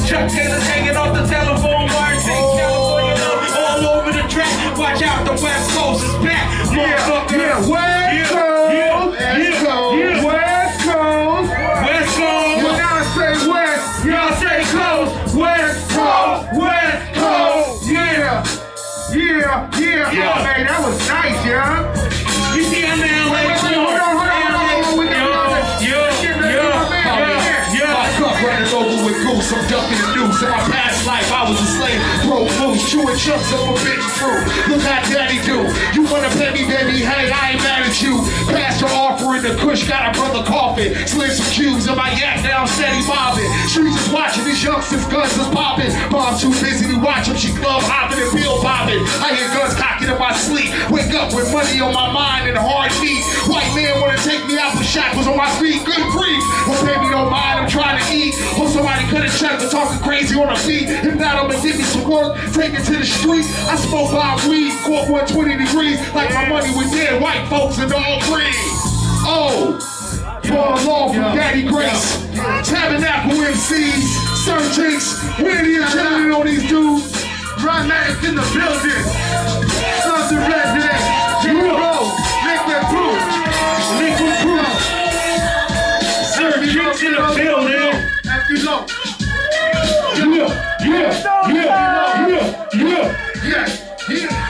Chuck Taylor's hanging off the telephone wire. California love all over the track. Watch out, the West Coast is back. Yeah, West Coast. West Coast. West Coast. When I say West, Y'all say coast. West Coast. West Coast. yeah. Oh, man, that was nice, yeah. You see I'm in LA. Hold on. My cup running over with goose, I'm ducking the noose. In my past life, I was a slave, broke moose, chewing chunks of forbidden fruit. Look how daddy do. You wanna pay me, baby? Hey, I ain't mad at you. Pastor offering the kush, got a brother coughing. Slid some cubes in my yak, now I'm steady mobbing. Streets is watching, these youngsters' guns is popping. Mom's too busy to watch them, she club hopping and pill popping. I hear guns cocking in my sleep. Wake up with money on my mind and a hard beat. White man wanna take me out with shackles on my feet. Good grief. Well, baby, don't mind, I'm trying to eat. Hope somebody cut a check for talking crazy on a beat. If not, I'm gonna give me some work, take it to the street. I smoke by weed, court 120 degrees, like my money with dead white folks and all green. Oh, for law from Daddy Grace, Tabernacle MCs, Sir Jinx, where the adrenaline on these dudes? Ron Maddox in the building, Sons of Resident, G-Roll, Liquid Proof, Liquid Proof. Sir Jinx in the building. After you know. Yeah.